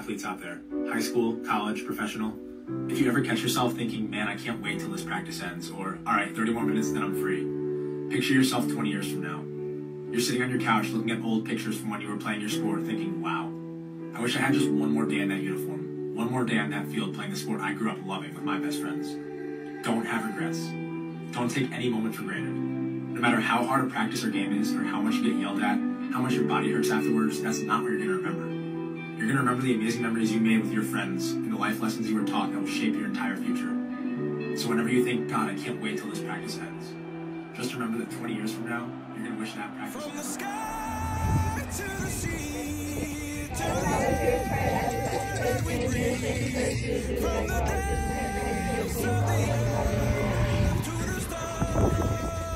athletes out there, high school, college, professional. If you ever catch yourself thinking, man, I can't wait till this practice ends, or all right, 30 more minutes, then I'm free. Picture yourself 20 years from now. You're sitting on your couch looking at old pictures from when you were playing your sport thinking, wow, I wish I had just one more day in that uniform, one more day on that field playing the sport I grew up loving with my best friends. Don't have regrets. Don't take any moment for granted. No matter how hard a practice or game is, or how much you get yelled at, how much your body hurts afterwards, that's not what you're going to remember. You're going to remember the amazing memories you made with your friends and the life lessons you were taught that will shape your entire future. So whenever you think, God, I can't wait till this practice ends, just remember that 20 years from now, you're going to wish that practice From the was sky to the sea, to the air we breathe, from the depths of the earth to the stars.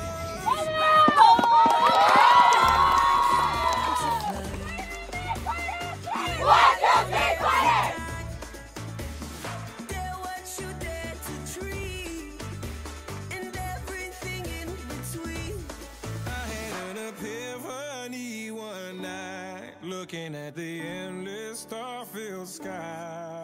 Dare what you dare to dream, and everything in between. I had an epiphany one night, looking at the endless star-filled sky.